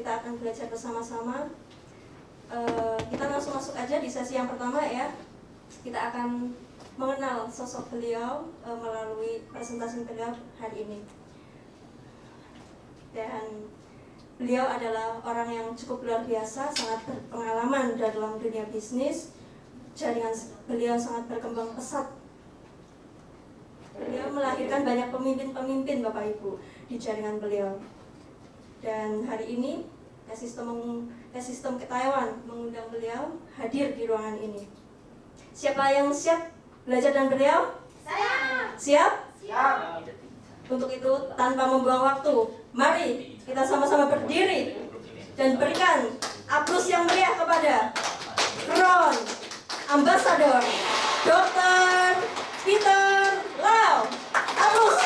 kita akan belajar bersama-sama. Kita langsung masuk aja di sesi yang pertama ya. Kita akan mengenal sosok beliau melalui presentasi beliau hari ini. Dan beliau adalah orang yang cukup luar biasa, sangat berpengalaman dalam dunia bisnis. Jaringan beliau sangat berkembang pesat. Beliau melahirkan banyak pemimpin-pemimpin Bapak Ibu di jaringan beliau. Dan hari ini Sistem ke Taiwan mengundang beliau hadir di ruangan ini. Siapa yang siap belajar dengan beliau? Saya. Siap? Siap. Untuk itu tanpa membuang waktu, mari kita sama-sama berdiri dan berikan aplaus yang meriah kepada Crown Ambassador Dr. Peter Lau. Aplaus.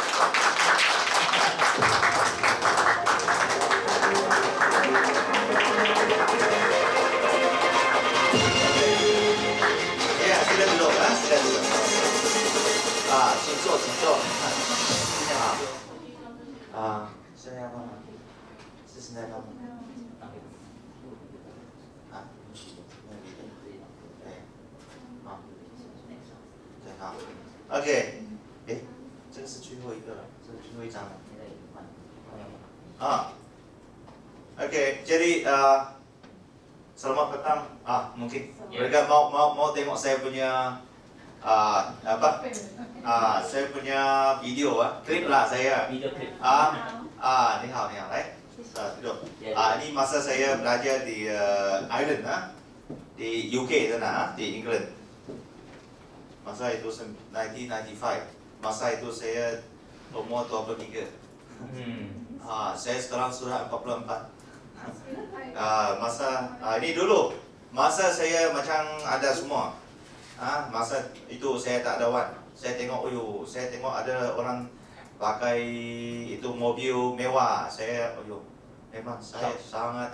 Ya, sudah duduk, sudah duduk. 请坐，请坐。你好。现在要干嘛？是现在干嘛？好。对，好。OK。这个是最后一个了，这是最后一张了。Oke, jadi selamat petang. Mungkin mereka mau tengok saya punya saya punya video klip lah saya. Video klip. Ni hao,来duduk. Ini masa saya belajar di Ireland di UK sana, di England. Masa itu 1995. Masa itu saya umur 23. Saya sekarang sudah 44. Ini dulu masa saya macam ada semua. Masa itu saya tak ada wan. Saya tengok ada orang pakai itu mobil mewah. Saya memang saya sangat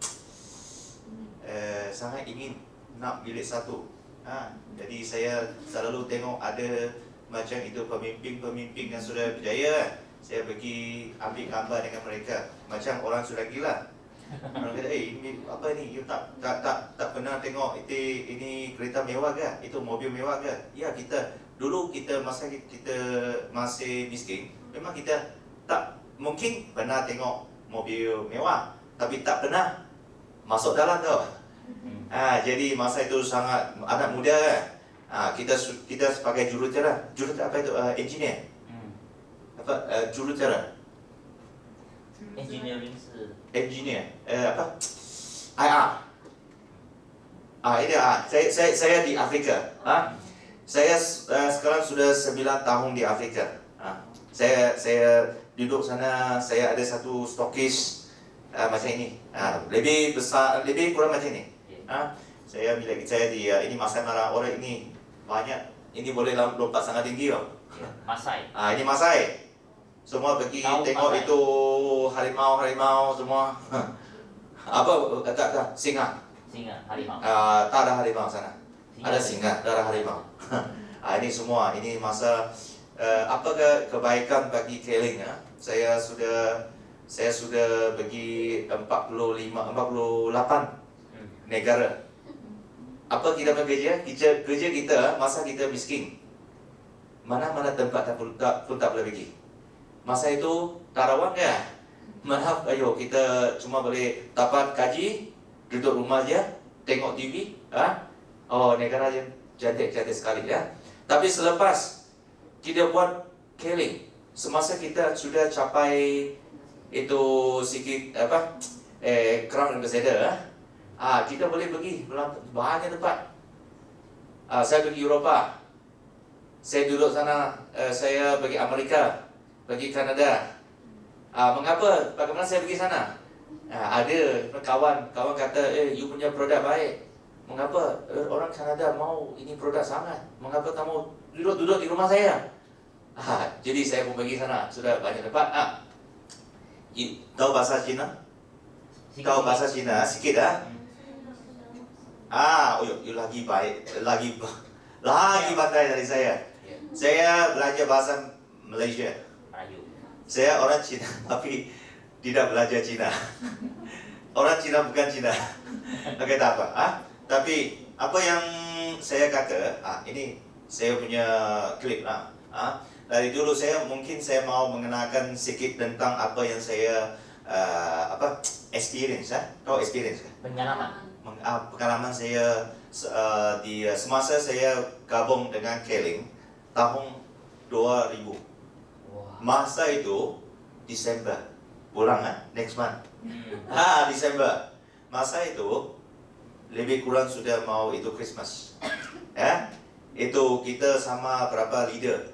sangat ingin nak bilik satu. Jadi saya selalu tengok ada macam itu pemimpin yang sudah berjaya. Saya pergi ambil gambar dengan mereka macam orang sudah gila. Orang kata, ini apa ni? You tak pernah tengok ini kereta mewah ke? Itu mobil mewah ke? Ya, dulu masa kita masih miskin, memang kita tak mungkin pernah tengok mobil mewah, tapi tak pernah masuk dalam tau. Jadi masa itu sangat anak muda kita sebagai jurutera apa itu engineer. Jurutera. Engineering 是 engineer IR. Ini saya di Afrika. Saya sekarang sudah 9 tahun di Afrika. Saya duduk sana, saya ada satu stokis macam ini. Lebih besar, lebih kurang macam ini. Saya di ini masa marah orang ini banyak. Ini boleh lompat sangat tinggi loh. Masai. Ini Masai. Semua pergi tengok Masai. Itu harimau semua. Apa singa? Singa, harimau. Tak ada harimau sana. Ada singa, tak ada harimau. Ini semua, ini masa apakah kebaikan bagi Keling? Saya sudah pergi 48 negara. Apa kita bekerja? Kerja kita masa kita miskin. Mana-mana tempat pun tak boleh pergi. Masa itu tarawang ya. Maaf, kita cuma boleh dapat gaji, duduk rumah aja, tengok TV. Negara yang cantik sekali ya. Tapi selepas kita buat Keling, semasa kita sudah capai itu sikit Crown Ambassador, kita boleh pergi banyak tempat. Saya pergi Eropah, saya duduk sana, saya pergi Amerika, pergi Kanada. Mengapa? Bagaimana saya pergi sana? Ada kawan kata, you punya produk baik. Mengapa orang Kanada mau ini produk sangat? Mengapa kamu duduk di rumah saya? Jadi saya pun pergi sana, sudah banyak tempat. Tahu bahasa Cina? Tahu bahasa Cina sikit you lagi baik, lagi pandai dari saya. Saya belajar bahasa Malaysia. Saya orang Cina tapi tidak belajar Cina. orang Cina bukan Cina. Okey, tak apa. Tapi apa yang saya kata, ini saya punya klip lah. Dari dulu mungkin saya mau mengenalkan sedikit tentang apa yang saya experience. Kau experience kan? Pengalaman. Pengalaman saya di semasa saya gabung dengan Keling tahun 2000. Wah. Masa itu Desember, bulan next month. Desember. Masa itu lebih kurang sudah mau itu Christmas. Itu kita sama berapa leader.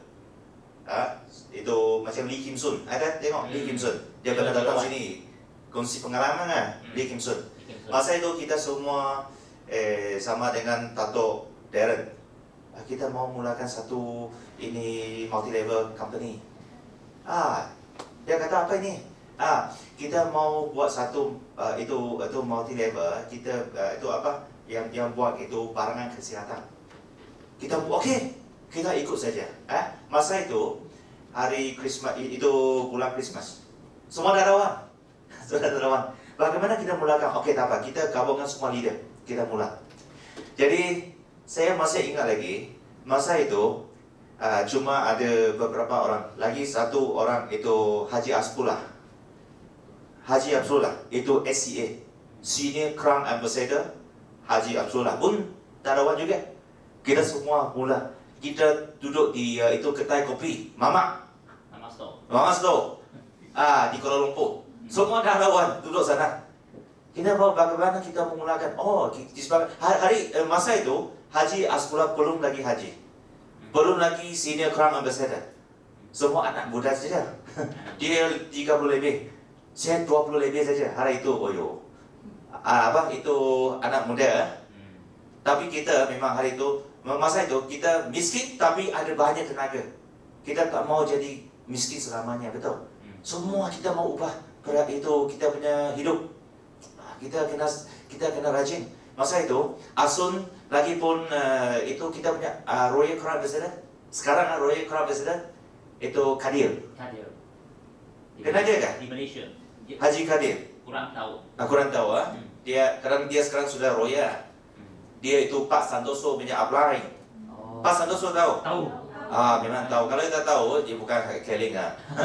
Itu macam Lee Kim Sun. Ada tengok Lee Kim Sun. Dia pernah datang sini. Kongsi pengalaman kan Lee Kim Sun. Masa itu kita semua sama dengan Tato Darren. Kita mau mulakan satu ini multi level company. Dia kata apa ini? Kita mau buat satu itu multi level. Kita itu apa? Yang buat itu barangan kesihatan. Kita okey. Kita ikut saja. Masa itu hari Christmas itu bulan Christmas. Semua darawan. Sudah darawan. Bagaimana kita mulakan? Okey, tak apa. Kita gabungkan semua leader. Kita mula. Jadi saya masih ingat lagi masa itu cuma ada beberapa orang. Lagi satu orang itu Haji Asfullah. Haji Asfullah itu SCA, Senior Crown Ambassador. Haji Asfullah pun darawan juga. Kita semua mula. Kita duduk di itu kedai kopi Mama Store di Kuala Lumpur. Semua darawan duduk sana. Kita bagaimana kita memulakan? Masa itu Haji Asfullah belum lagi haji, belum lagi Senior Crown Ambassador. Semua anak muda saja. Dia 30 lebih, saya 20 lebih saja. Hari itu itu anak muda. Tapi kita memang hari itu masa itu kita miskin tapi ada banyak tenaga. Kita tak mau jadi miskin selamanya, betul? Semua kita mau ubah itu kita punya hidup. Kita kena rajin. Masa itu Asun lagi pun itu kita punya Royal Crown Ambassador. Sekarang Royal Crown Ambassador itu Kadir. Kenal dia kan? Di Malaysia. Haji Kadir. Kurang tahu. Kurang tahu Dia sekarang sudah royal. Dia itu Pak Santoso punya upline. Pak Santoso tahu? Tahu. Memang tahu. Kalau kita tahu, dia bukan Keling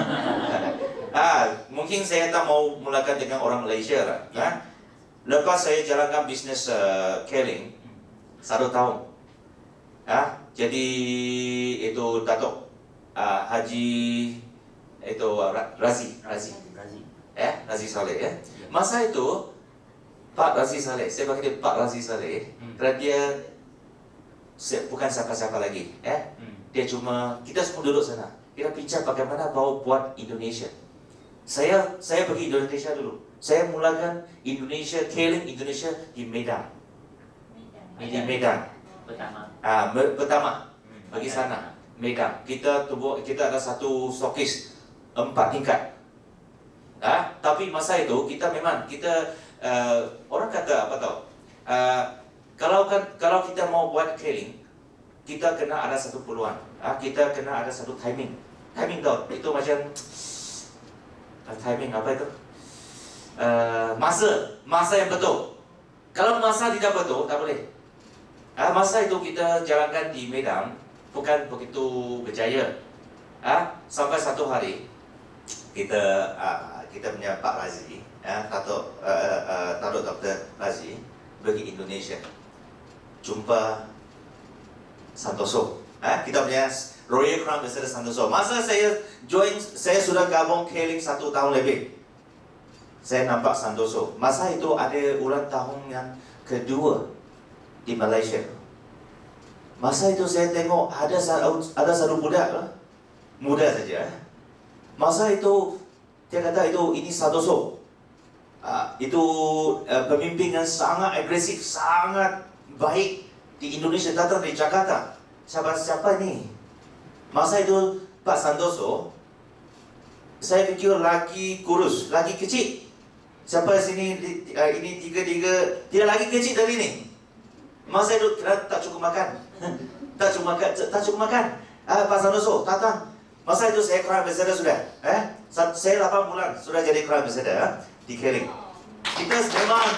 mungkin saya tak mau mulakan dengan orang Malaysia lah. Lepas saya jalankan bisnes Keling 1 tahun. Jadi itu Datuk Haji itu Razi Saleh ya. Masa itu Pak Razi Saleh, saya panggil dia Pak Razi Saleh, kerana dia bukan siapa-siapa lagi, Dia cuma kita semua duduk sana. Kita bincang bagaimana mau buat Indonesia. Saya pergi Indonesia dulu. Saya mulakan Keling Indonesia di Medan. Di Medan. Pertama pergi sana, Medan. Kita ada satu stokis 4 tingkat. Tapi masa itu kita orang kata apa tahu? Kalau kita mau buat Keling, kita kena ada satu peluang. Kita kena ada satu timing. Timing tahu? Itu macam timing apa itu? Masa yang betul. Kalau masa tidak betul, tak boleh. Masa itu kita jalankan di Medan bukan begitu berjaya. Sampai satu hari kita punya Pak Razi, Tato Dr. Razi pergi Indonesia, jumpa Santoso. Kita punya Royal Crown Ambassador Santoso. Masa saya sudah gabung Keling 1 tahun lebih. Saya nampak Santoso. Masa itu ada ulang tahun yang kedua di Malaysia. Masa itu saya tengok ada satu budak muda saja. Masa itu dia kata ini Santoso. Itu pemimpin yang sangat agresif, sangat baik di Indonesia, datang dari Jakarta. Siapa ni? Masa itu Pak Santoso, saya fikir lagi kurus, lagi kecil. Sampai sini ini tiga dia lagi kecil dari ini. Masa itu tak cukup makan. tak cukup makan. Pak Santoso datang. Masa itu saya Crown Ambassador sudah. Saya 8 bulan sudah jadi Crown Ambassador di Keling. Kita memang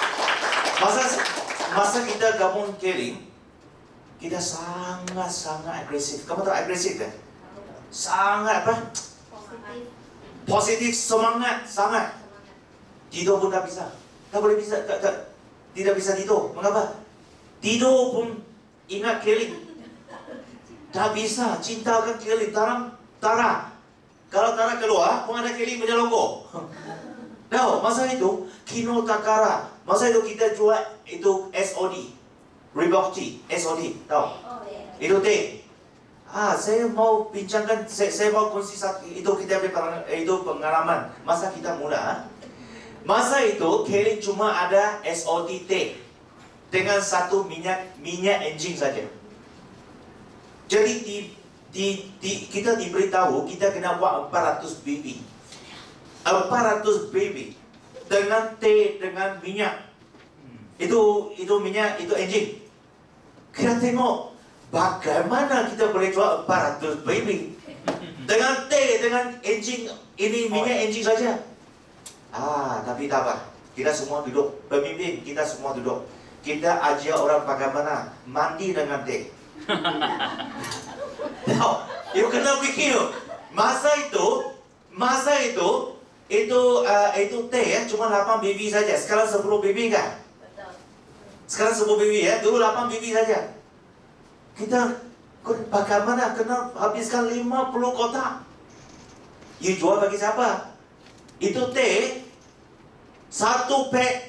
masa kita gabung Keling, kita sangat agresif. Kamu tahu agresif kan? Sangat apa? Positif, semangat, sangat. Tidur pun tak bisa. Tak boleh bisa, tidak bisa tidur. Mengapa? Tidur pun ingat Keling. Tak bisa, cintakan Keling. Tara. Kalau Tara keluar, pun ada Keling menyelonggo. Tahu, masa itu, Kino Takara. Masa itu kita jual itu SOD. Reebok Tee, SOD. Tahu? Itu teh. Saya mau bincangkan, saya mau kongsi itu kita itu pengalaman masa kita muda. Masa itu Keling cuma ada SOD teh dengan satu minyak engine saja. Jadi kita diberitahu kita kena buat 400 BB. 400 BB dengan teh dengan minyak. Itu minyak, itu engine. Kita tengok bagaimana kita boleh jual 400 BB dengan teh, dengan engine, ini minyak engine saja. Tapi tak apa. Kita semua duduk, pemimpin kita semua duduk. Kita ajar orang bagaimana mandi dengan teh. You kena fikir. Masa itu teh ya, cuma 8 BB saja. Sekarang 10 BB kan? Sekarang 10 BB ya, dulu 8 BB saja. Kita bagaimana kena habiskan 50 kotak. You jual bagi siapa? Itu teh satu pack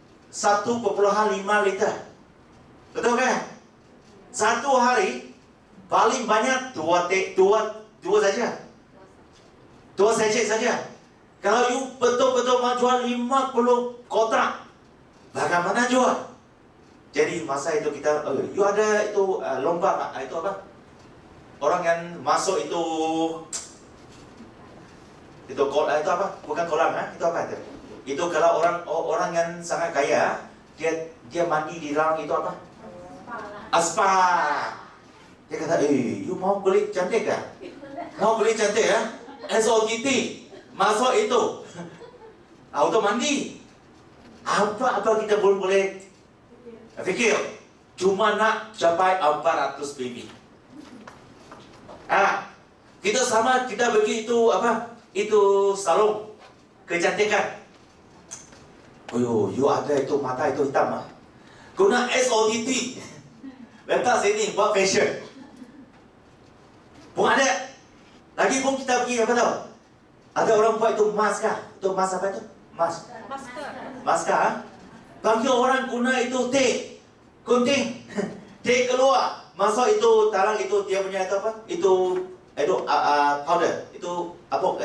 1,5 liter. Betul kan? Satu hari paling banyak dua saja. 2 sachet saja. Kalau you betul-betul mau jual 50 kotak, bagaimana jual? Jadi masa itu kita, you ada itu lomba, itu apa? Orang yang masuk itu apa? Bukan kolam, itu apa itu? Itu kalau orang yang sangat kaya, dia mandi di dalam itu apa? Spa. Dia kata, you mau kulit cantik kan? Mau kulit cantik ya? SOGT masuk itu auto mandi. Apa kita boleh fikir? Cuma nak capai 400 BB. Kita pergi itu apa? Itu salon kecantikan. You ada itu mata itu hitam guna SODT. Letak sini buat fashion. Pun ada. Lagi pun kita pergi apa tahu? Ada orang buat itu masker. Itu mask apa itu? Masker. Bagi orang guna itu teh. Gunting. Teh keluar. Masuk itu tarang itu dia punya itu apa? Itu powder. Itu apa?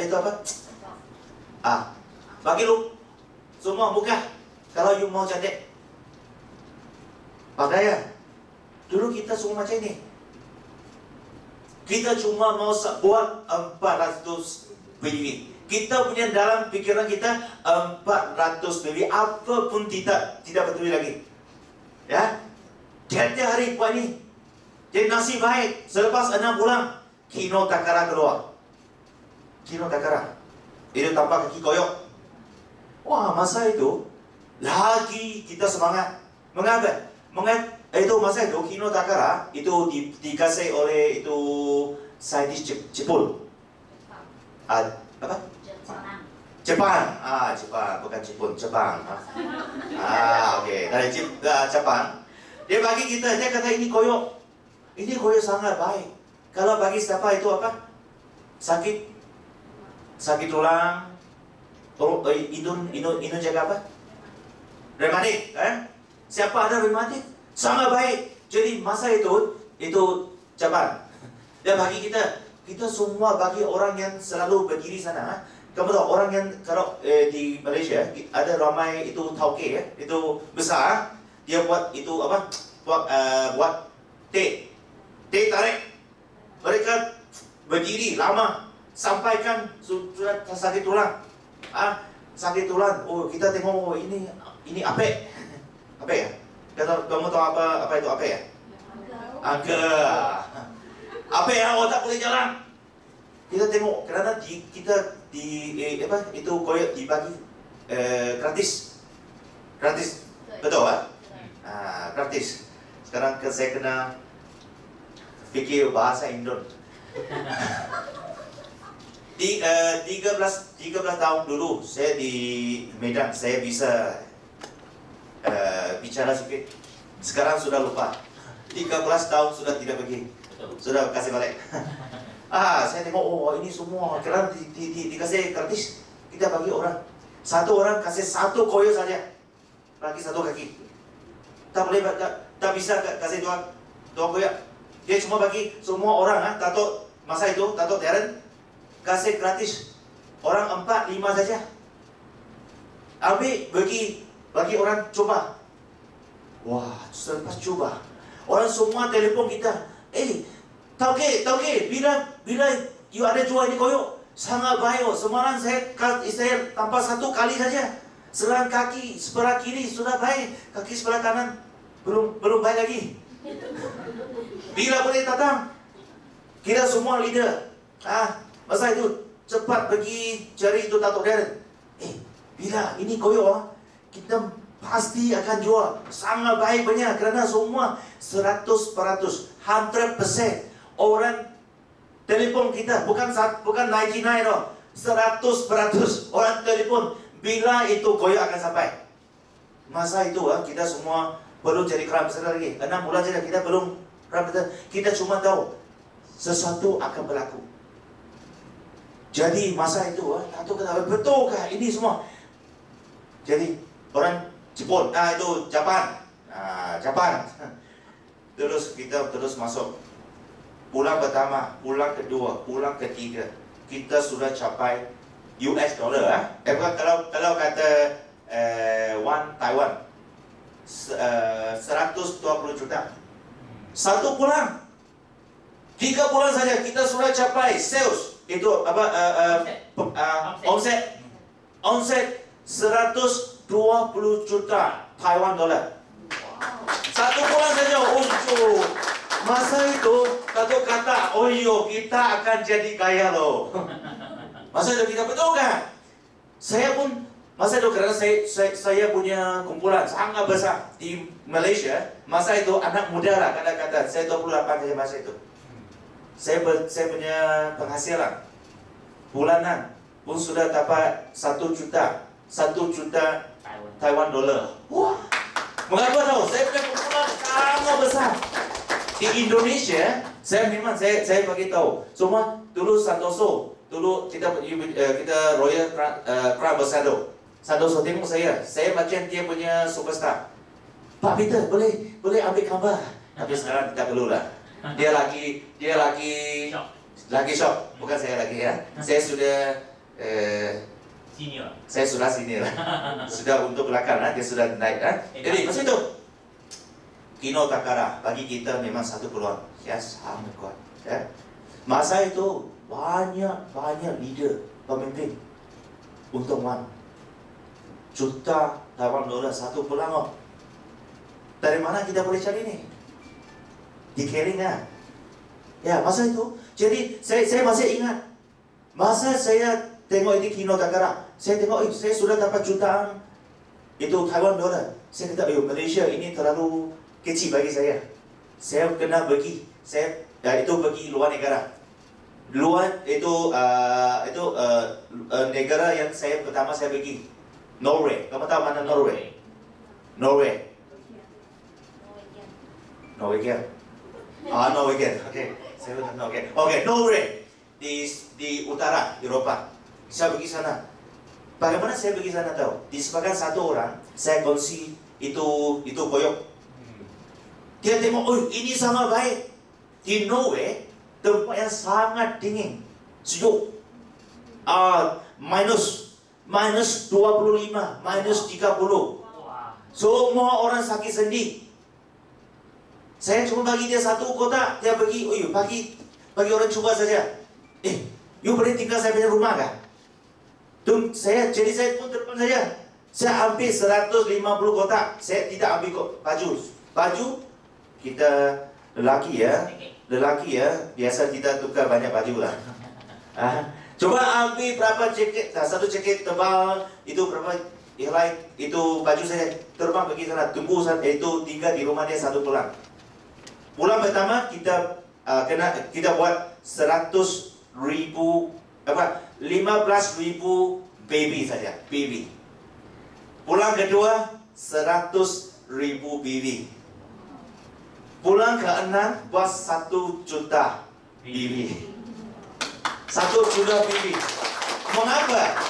Bagi lu semua buka. Kalau you mau cantik, pakai ya. Dulu kita semua macam ini. Kita cuma mau buat 400 BB. Kita punya dalam pikiran kita 400 BB. Apapun tidak peduli lagi. Ya. Tiap hari buat ini. Jadi nasib baik. Selepas 6 bulan, Kino Takara keluar. Kino Takara. Itu tanpa kaki koyok. Wah, masa itu lagi kita semangat. Mengapa? Itu masa itu Kino Takara itu dikasih oleh itu saintis Jepun. Apa? Jepang. Jepang bukan Jepun, Jepang. Okey. Dari Jepang. Dia bagi kita, dia kata ini koyok. Ini koyok sangat baik. Kalau bagi siapa itu apa? Sakit tulang. Indun jaga apa? Rematik, Siapa ada rematik? Sangat baik. Jadi masa itu Jepang. Dia bagi kita semua bagi orang yang selalu berdiri sana. Kamu tahu orang yang kalau di Malaysia ada ramai itu tauke ya, itu besar. Dia buat itu apa? Buat teh tarik. Mereka berdiri lama sampaikan sudah sakit tulang. Sakit tulang. Kita tengok ini apa ya? Kamu tahu apa itu apa ya? Agak. Apa ya? Tak boleh jalan. Kita tengok kerana kita itu koyok dibagi gratis. Gratis. Betul kan? Gratis. Sekarang saya kena fikir bahasa Indon. 13 tahun dulu saya di Medan, saya bisa bicara sedikit. Sekarang sudah lupa. 13 tahun sudah tidak pergi. Sudah kasih balik. Saya tengok, oh ini semua kerana dikasih gratis. Kita bagi orang. Satu orang kasih satu koyo saja. Bagi satu kaki. Tak boleh, tak bisa kasih dua koyo. Dia cuma bagi semua orang, tato masa itu, tato Darren kasih gratis. Orang 4, 5 saja. Ambil bagi orang coba. Wah, selepas coba, orang semua telefon kita. Tauke, bila you ada jual ini koyo, sangat baik. Semalam saya tanpa satu kali saja. Serang kaki sebelah kiri sudah baik, kaki sebelah kanan belum baik lagi. Bila boleh datang, kita semua leader. Masa itu cepat pergi cari itu tato Darren. Bila ini koyo, kita pasti akan jual. Sangat baik banyak kerana semua 100%, 100% orang telefon kita, bukan 99 loh. 100% orang telefon bila itu koyo akan sampai. Masa itu kita semua belum jadi kram besar lagi. 6 bulan saja kita belum kram besar. Kita cuma tahu sesuatu akan berlaku. Jadi masa itu tato kata betulkah ini semua? Jadi orang Jepun, itu Japan. Japan. Terus kita terus masuk. Bulan pertama, bulan kedua, bulan ketiga, kita sudah capai US dollar. Kalau kata one Taiwan, 120 juta. Satu bulan, 3 bulan saja kita sudah capai sales itu omset 120 juta Taiwan dollar. Satu bulan saja untuk masa itu kata kita akan jadi kaya loh. Masa itu kita betul kan? Saya pun masa itu karena saya punya kumpulan sangat besar di Malaysia. Masa itu anak muda lah kata saya 28 saja masa itu. Saya punya penghasilan bulanan pun sudah dapat 1 juta Taiwan dollar. Wah, mengapa tahu? Saya punya kumpulan sangat besar. Di Indonesia, saya bagi tahu. Semua dulu Santoso, dulu kita Royal Crown Ambassador. Santoso tengok saya macam dia punya superstar. Pak Peter, boleh ambil gambar. Tapi sekarang tidak perlu lah. Dia lagi shock. Bukan saya lagi ya. Saya sudah senior. Saya sudah senior. Sudah untuk belakang dia sudah naik Jadi masa itu Kino Takara bagi kita memang satu peluang. Ya, sangat kuat. Ya. Masa itu banyak leader, pemimpin untuk juta Taiwan dollar satu peluang. Dari mana kita boleh cari ni? Di Kering Ya, masa itu. Jadi saya masih ingat. Masa saya tengok ini Kino Takara, saya tengok saya sudah dapat jutaan itu Taiwan dollar. Saya kata, Malaysia ini terlalu kecil bagi saya. Saya kena pergi. Itu pergi luar negara. Luar itu negara yang pertama saya pergi. Norway. Kamu tahu mana Norway? Norwegian. Oke. Saya benar Norway. Oke, Norway di utara Eropa. Saya pergi sana. Bagaimana saya pergi sana tahu? Disebabkan satu orang saya kongsi itu koyok. Dia tengok, ini sangat baik. Di Norway, tempat yang sangat dingin, sejuk. Minus 25, minus 30. Semua orang sakit sendi. Saya cuma bagi dia satu kotak, dia pergi, bagi orang cuba saja. You boleh tinggal saya punya rumah kan? Jadi saya pun telepon saja. Saya ambil 150 kotak. Saya tidak ambil baju. Kita lelaki ya, biasa kita tukar banyak baju lah. Coba ambil berapa jaket, satu jaket tebal itu berapa helai itu baju saya, terbang pergi sana, tunggu itu tinggal di rumah dia 1 bulan. Bulan pertama kita kita buat 15,000 baby saja, baby. Bulan kedua 100,000 baby. Bulan ke-6 buat 1 juta baby. 1 juta baby. Mengapa?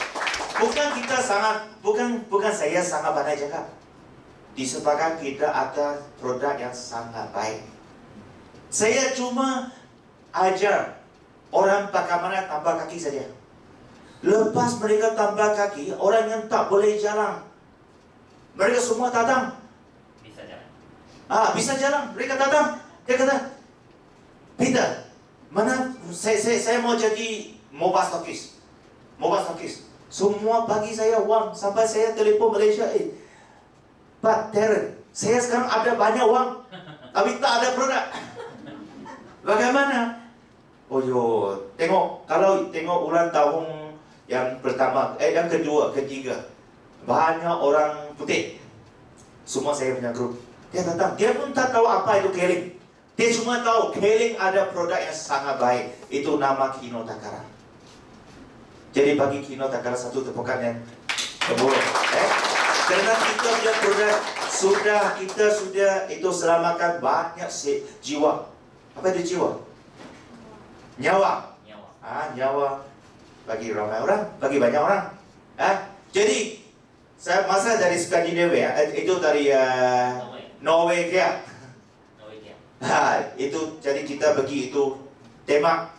Bukan saya sangat pandai cakap. Disebabkan kita ada produk yang sangat baik. Saya cuma ajar orang bagaimana tambah kaki saja. Lepas mereka tambah kaki, orang yang tak boleh jalan, mereka semua datang. Bisa jalan. Bisa jalan. Mereka datang. Dia kata, Peter, mana saya mau jadi mobile stockist. Semua bagi saya uang sampai saya telefon Malaysia. Pak Darren, saya sekarang ada banyak uang, tapi tak ada produk. Bagaimana? Kalau tengok ulang tahun yang pertama, yang kedua, ketiga, banyak orang putih. Semua saya punya grup. Dia datang, dia pun tak tahu apa itu Keling. Dia cuma tahu Keling ada produk yang sangat baik. Itu nama Kino Takara. Jadi bagi Kino Takara satu tepukan yang kemudian. Karena kita punya produk kita sudah itu selamatkan banyak jiwa. Apa itu jiwa? Nyawa. Nyawa bagi ramai orang, bagi banyak orang. Jadi masa dari Skandinavia, itu dari Norwegia. Itu jadi kita pergi itu Denmark.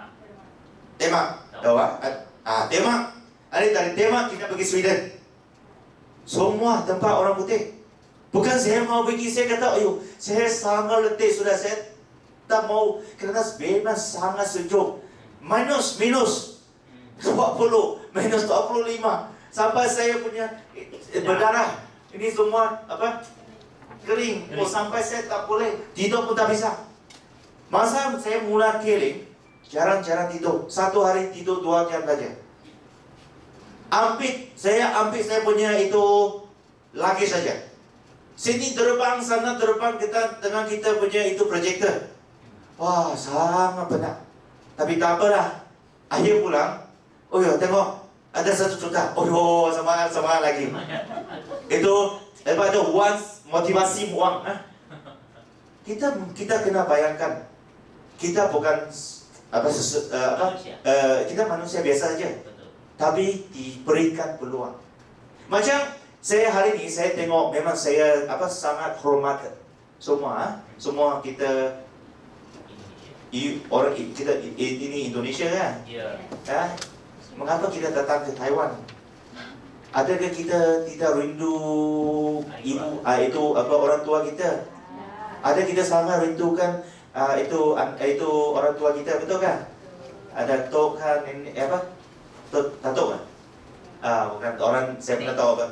Denmark. Ada dari Denmark kita pergi Sweden. Semua tempat orang putih. Bukan saya mau pergi, saya kata, saya sangat letih sudah, saya tak mau, kerana memang sangat sejuk. Minus 20, minus 25. Sampai saya punya berdarah. Ini semua kering. Sampai saya tak boleh, tidur pun tak bisa. Masa saya mula Keling, jarang-jarang tidur. 1 hari tidur 2 jam saja. Saya punya itu lagi saja. Sini terbang, sana terbang, dengan kita punya itu projektor. Wah, sangat penat. Tapi tak apalah. Akhir pulang, tengok, ada 1 juta. Semangat lagi. Itu once motivasi uang. Kita kena bayangkan, kita bukan kita manusia biasa saja. Tapi diberikan peluang. Macam saya hari ini saya tengok, memang saya sangat hormat semua kita orang kita ini Indonesia kan? Mengapa kita datang ke Taiwan? Adakah kita tidak rindu ibu itu orang tua kita? Ada kita sangat rindukan itu orang tua kita, betul kan? Ada tok kan ini Tato kan? Bukan orang, saya pernah tahu apa?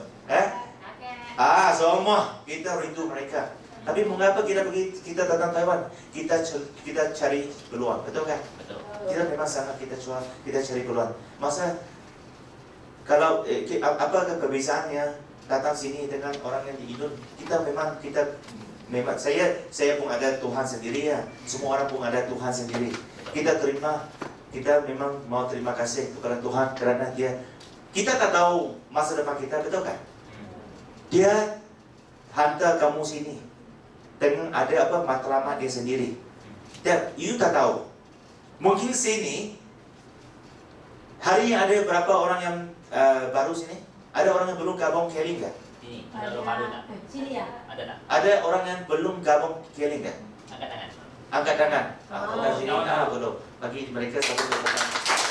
Semua kita rindu mereka. Tapi mengapa kita datang Taiwan? Kita cari peluang, betul kan? Betul. Kita memang sangat kita cari peluang. Masa kalau apakah perbezaannya datang sini dengan orang yang di Indonesia? Memang saya pun ada Tuhan sendiri ya. Semua orang pun ada Tuhan sendiri. Kita memang mau terima kasih kepada Tuhan kerana kita tak tahu masa depan kita, betul kan? Dia hantar kamu sini dengan ada matlamat dia sendiri. Dan you tak tahu. Mungkin sini hari ini ada berapa orang yang baru sini? Ada orang yang belum gabung Keling kan? Ini ada orang baru tak? Sini ya? Ada tak? Ada orang yang belum gabung Keling kan? Angkat tangan. Angkat tangan. Angkat sini. Belum. Bagi mereka satu tepukan.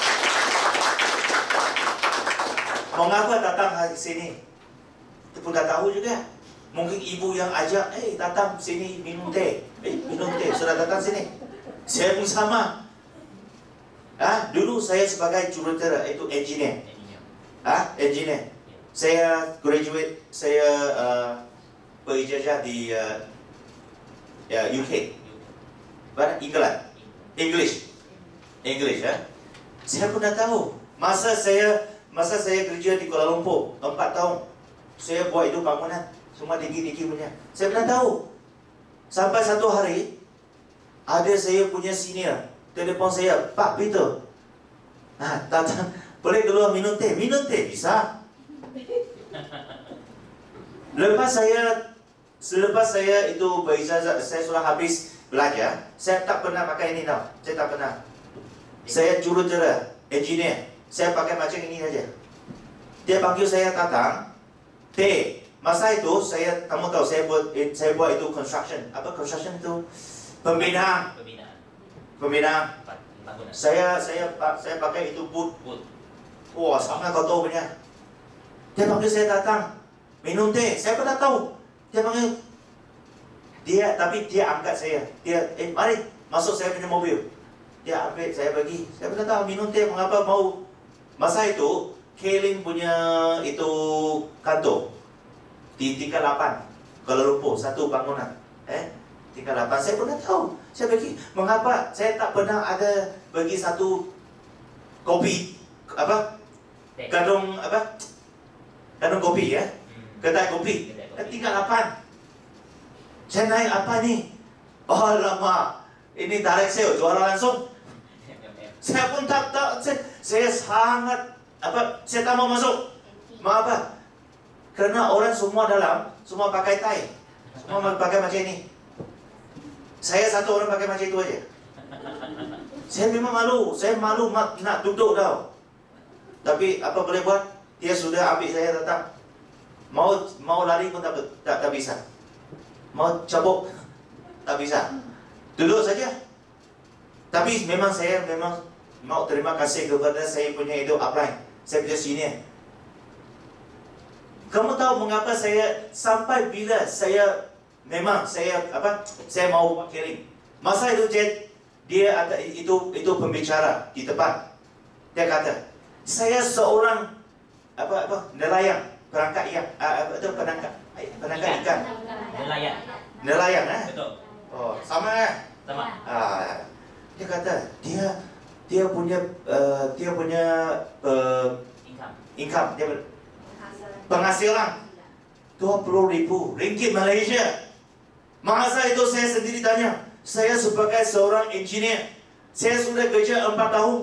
Mengapa datang hari sini? Itu pun dah tahu juga. Mungkin ibu yang ajak, datang sini minum teh. Minum teh, sudah datang sini. Saya pun sama. Dulu saya sebagai jurutera, itu engineer. Engineer. Saya graduate, saya berijazah di UK. England. English ya. Saya pun dah tahu. Masa saya kerja di Kuala Lumpur 4 tahun. saya buat itu bangunan, semua tinggi-tinggi punya. Saya pernah tahu. Sampai satu hari, ada saya punya senior telefon saya, Pak Peter, datang, boleh keluar minum teh? Minum teh bisa. Selepas saya itu berijazah, saya sudah habis belajar, saya tak pernah pakai ini tau. Saya tak pernah. Saya jurutera, engineer, saya pakai macam ini saja. Dia panggil saya datang, teh. Masa itu kamu tahu saya buat itu construction. Apa construction itu? Pembinaan. Bangunan. Saya pakai itu boot. Wah, sangat kotor punya. Dia panggil saya datang, minum teh. Saya pernah tahu. Dia panggil tapi dia angkat saya. Dia mari masuk saya punya mobil. Dia ambil saya pergi. Saya pernah tahu minum teh mengapa mau. Masa itu Keling punya itu kantor di tingkat 8 Kuala Lumpur, satu bangunan. Tingkat 8 saya pernah tahu. Saya pergi. Mengapa saya tak pernah ada bagi satu kopi Gadung kopi ya. Kedai kopi. Tingkat 8. Saya naik apa ni? Oh lama. Ini direct sale, juara langsung. Saya pun tak saya sangat saya tak mau masuk. Mengapa? Kerana orang semua dalam semua pakai tie. Semua pakai macam ini. Saya satu orang pakai macam itu aja. Saya memang malu. Saya malu nak duduk tau. Tapi apa boleh buat? Dia sudah ambil saya datang. Mau lari pun tak bisa. Mau cabuk tak bisa. Duduk saja. Tapi memang saya mau terima kasih kepada saya punya itu upline. Saya punya senior. Kamu tahu mengapa saya sampai bila saya mau buat Keling. Masa itu dia ada itu pembicara di depan. Dia kata, saya seorang nelayan perangkat ikan, penangkap ikan. Nelayan Betul. Oh, sama Sama. Dia kata dia punya income, dia penghasilan 20,000 ringgit Malaysia. Masa itu saya sendiri tanya, saya sebagai seorang engineer, saya sudah kerja 4 tahun,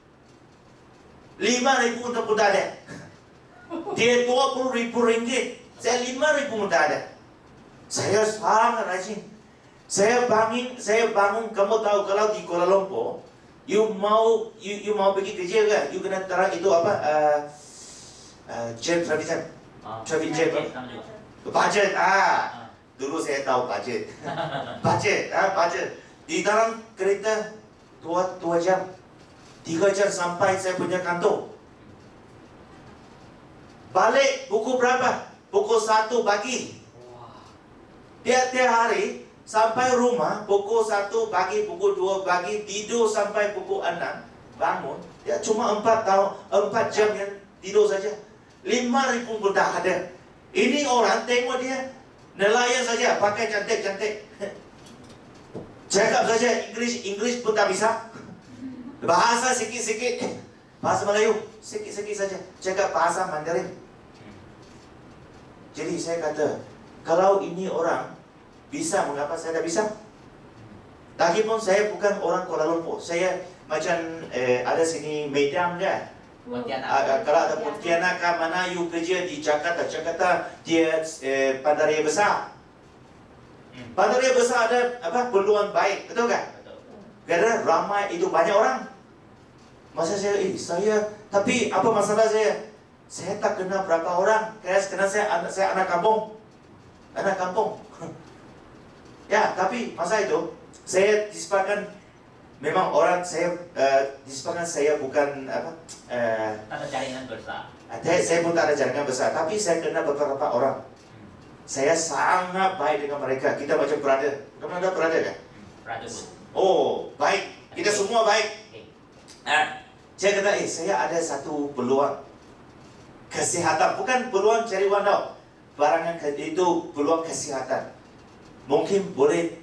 5,000 untuk pun tak ada. Dia 20,000 ringgit, saya 5,000 pun tak ada. Saya sangat rajin. Saya bangun, kamu tahu kalau di Kuala Lumpur, you mau pergi kerja kan, you kena terang itu traffic jam. Traffic jam. Budget. Dulu saya tahu budget. Budget. Di dalam kereta 2 jam. 3 jam sampai saya punya kantor. Balik pukul berapa? Pukul 1 pagi. Tiap hari sampai rumah pukul 1 pagi, pukul 2 pagi, tidur sampai pukul 6, bangun. Dia cuma 4 jam yang tidur saja. 5,000 pun tak ada. Ini orang tengok dia nelayan saja, pakai cantik-cantik. Cakap saja English pun tak bisa. Bahasa sikit-sikit. Bahasa Melayu sikit-sikit saja. Cakap bahasa Mandarin. Jadi saya kata, kalau ini orang bisa, mengapa saya tak bisa? Lagipun saya bukan orang Kuala Lumpur. Saya macam ada sini Medan kan. Kalau ada Pontianak mana you kerja di Jakarta. Jakarta dia bandaraya besar. Bandaraya besar ada peluang baik, betul kan? Kerana ramai itu banyak orang. Masa saya tapi apa masalah saya? Saya tak kenal berapa orang. Kerana saya anak kampung. Ya, tapi masa itu saya disebabkan memang orang disebabkan saya bukan ada jaringan besar. Saya pun tak ada jaringan besar, tapi saya kenal beberapa orang. Saya sangat baik dengan mereka. Kita macam brother. Kamu ada brother kan? Brotherhood. Oh, baik. Kita semua baik. Saya kata, saya ada satu peluang kesihatan, bukan peluang cari wang tau. Barangan itu peluang kesihatan. Mungkin boleh